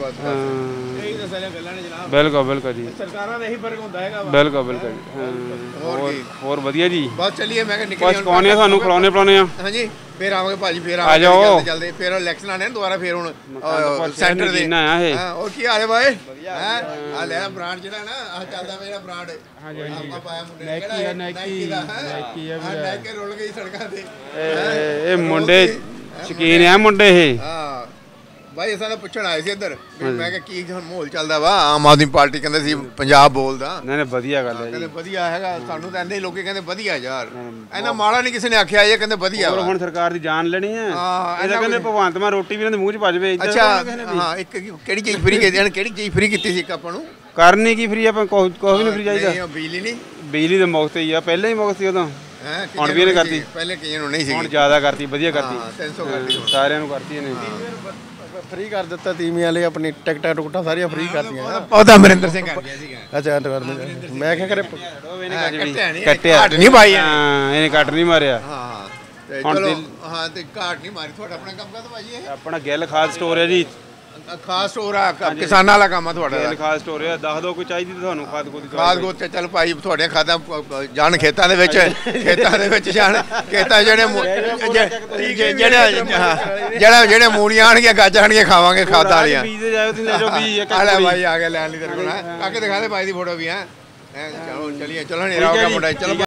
ਬਿਲਕੁਲ ਬਿਲਕੁਲ ਜੀ ਸਰਕਾਰਾਂ ਦਾ ਇਹੀ ਫਰਕ ਹੁੰਦਾ ਹੈਗਾ ਬਿਲਕੁਲ ਬਿਲਕੁਲ ਹੋਰ ਹੋਰ ਵਧੀਆ ਜੀ ਬਸ ਚੱਲੀਏ ਮੈਂ ਕਿਹਾ ਨਿਕਲ ਬਸ ਪਾਉਣੇ ਆ ਤੁਹਾਨੂੰ ਖਿਲਾਉਣੇ ਪਲਾਉਣੇ ਆ ਹਾਂਜੀ ਫੇਰ ਆਵਾਂਗੇ ਭਾਜੀ ਫੇਰ ਆਵਾਂਗੇ ਚੱਲਦੇ ਚੱਲਦੇ ਫੇਰ ਇਲੈਕਸ਼ਨ ਆਣੇ ਦੁਬਾਰਾ ਫੇਰ ਹੁਣ ਸੈਂਟਰ ਦੇ ਹਾਂ ਉਹ ਕੀ ਹਾਲ ਹੈ ਬਾਈ ਹੈ ਆ ਲੈ ਬ੍ਰਾਂਡ ਜਿਹੜਾ ਨਾ ਆ ਚੱਲਦਾ ਮੇਰਾ ਬ੍ਰਾਂਡ ਹਾਂਜੀ ਹਾਂਜੀ ਆਪਾਂ ਪਾਇਆ ਮੁੰਡੇ ਨਾਈਕੀ ਆ ਨਾਈਕੀ ਨਾਈਕੀ ਆ ਵੀ ਨਾਈਕੀ ਰੁੱਲ ਗਈ ਸੜਕਾਂ ਤੇ ਇਹ ਮੁੰਡੇ ਸ਼ਕੀਨ ਆ ਮੁੰਡੇ ਇਹ ਹਾਂ ਭਾਈ ਅਸਾਂ ਤਾਂ ਪੁੱਛਣ ਆਏ ਸੀ ਇੱਧਰ ਮੈਂ ਕਿਹਾ ਕੀ ਹੁਣ ਮਾਹੌਲ ਚੱਲਦਾ ਵਾ ਆਮ ਆਦਮੀ ਪਾਰਟੀ ਕਹਿੰਦੇ ਸੀ ਪੰਜਾਬ ਬੋਲਦਾ ਨਹੀਂ ਨਹੀਂ ਵਧੀਆ ਗੱਲ ਹੈ ਜੀ ਕਹਿੰਦੇ ਵਧੀਆ ਹੈਗਾ ਸਾਨੂੰ ਤਾਂ ਇੰਨੇ ਲੋਕੀ ਕਹਿੰਦੇ ਵਧੀਆ ਯਾਰ ਇਹਨਾਂ ਮਾੜਾ ਨਹੀਂ ਕਿਸੇ ਨੇ ਆਖਿਆ ਇਹ ਕਹਿੰਦੇ ਵਧੀਆ ਹੋਰ ਹੁਣ ਸਰਕਾਰ ਦੀ ਜਾਨ ਲੈਣੀ ਹੈ ਇਹਦਾ ਕਹਿੰਦੇ ਭਗਵੰਤ ਮਾਨ ਰੋਟੀ ਵੀ ਇਹਨਾਂ ਦੇ ਮੂੰਹ 'ਚ ਪਾ ਜਵੇ ਅੱਛਾ ਹਾਂ ਇੱਕ ਕਿਹੜੀ ਚੀਜ਼ ਫ੍ਰੀ ਕੀਤੀ ਇਹਨਾਂ ਕਿਹੜੀ ਚੀਜ਼ ਫ੍ਰੀ ਕੀਤੀ ਸੀ ਇੱਕ ਆਪਾਂ ਨੂੰ ਕਰਨੀ ਕੀ ਫ੍ਰੀ ਆਪਾਂ ਕੋਈ ਵੀ ਨਹੀਂ ਫ੍ਰੀ ਚਾਹੀਦਾ ਬਿਜਲੀ ਨਹੀਂ ਬਿਜਲੀ ਦੇ ਮੁਫਤ ਹੀ ਆ ਪਹਿਲਾਂ ਹੀ ਮੁਫਤ ਸੀ ਉਦੋਂ ਹੁਣ ਵੀ ਇਹਨੇ ਕਰਤੀ ਪਹਿਲੇ ਕਈਆਂ ਨੂੰ ਨਹੀਂ ਸੀ ਹੁਣ ਜ਼ਿਆਦਾ ਕਰਤੀ ਵਧੀਆ ਕਰਤੀ ਤਿੰਨ ਸੌ ਕਰਤੀ ਸਾਰਿਆਂ ਨੂੰ ਕਰਤੀ ਇਹਨੇ ਫ੍ਰੀ ਕਰ ਦਿੱਤਾ ਤੀਵੀਂ ਵਾਲੇ ਆਪਣੀ ਟਿਕਟਾਂ ਟੁਕਟਾਂ ਸਾਰੀਆਂ ਫ੍ਰੀ ਕਰਤੀਆਂ ਉਹ ਤਾਂ ਅਮਰਿੰਦਰ ਸਿੰਘ ਕਰ ਗਿਆ ਸੀਗਾ ਅੱਛਾ ਮੈਂ ਕਿਹਾ ਕਰੇ ਕੱਟਿਆ ਘਾਟ ਨਹੀਂ ਪਾਈ ਹਾਂ ਇਹਨੇ ਕੱਟ ਨਹੀਂ ਮਾਰਿਆ ਹਾਂ ਤੇ ਚਲੋ ਹਾਂ ਤੇ ਘਾਟ ਨਹੀਂ ਮਾਰੀ ਤੁਹਾਡਾ ਆਪਣਾ ਕੰਮ ਕਰਦਾ ਭਾਜੀ ਇਹ ਆਪਣਾ ਗਿੱਲ ਖਾਦ ਸਟੋਰ ਹੈ ਜੀ ਖਾਸ ਸਟੋਰ ਆ ਕਿਸਾਨਾਂ ਵਾਲਾ ਕੰਮ ਆ ਤੁਹਾਡਾ ਗਿੱਲ ਖਾਦ ਸਟੋਰ ਹੈ ਦੱਸ ਦਿਓ ਕੋਈ ਚਾਹੀਦੀ ਤੁਹਾਨੂੰ ਖਾਦ ਖੋਦ ਖਾਦ ਗੋਦ ਤੇ ਚੱਲ ਭਾਈ ਤੁਹਾਡੇ ਖਾਦਾਂ ਜਾਣ ਖੇਤਾਂ ਦੇ ਵਿੱਚ ਖੇਤਾਂ ਦੇ ਵਿੱਚ ਜਾਣ ਖੇਤਾਂ ਜਿਹੜੇ ਜਿਹੜੇ ਜਿਹੜਾ ਜਿਹੜੇ ਮੂਲੀਆਂ ਆਣਗੀਆਂ ਗਾਜਰਾਂ ਆਣਗੀਆਂ ਖਾਵਾਂਗੇ ਖਾਦਾਂ ਵਾਲੀਆਂ ਬੀਜ ਦੇ ਜਾਓ ਤੁਸੀਂ ਲੈ ਜਾਓ ਬੀਜ ਇੱਕ ਆ ਲੈ ਭਾਈ ਆ ਕੇ ਲੈਣ ਲਈ ਤੇਰੇ ਕੋਲ ਕਾਕੇ ਦਿਖਾ ਦੇ ਭਾਈ ਦੀ ਫੋਟੋ ਵੀ ਹੈ ਚਲੋ ਚਲੀਏ ਚਲੋ ਨਹੀਂ ਰਹਾਗਾ ਮੁੰਡਾ ਚਲੋ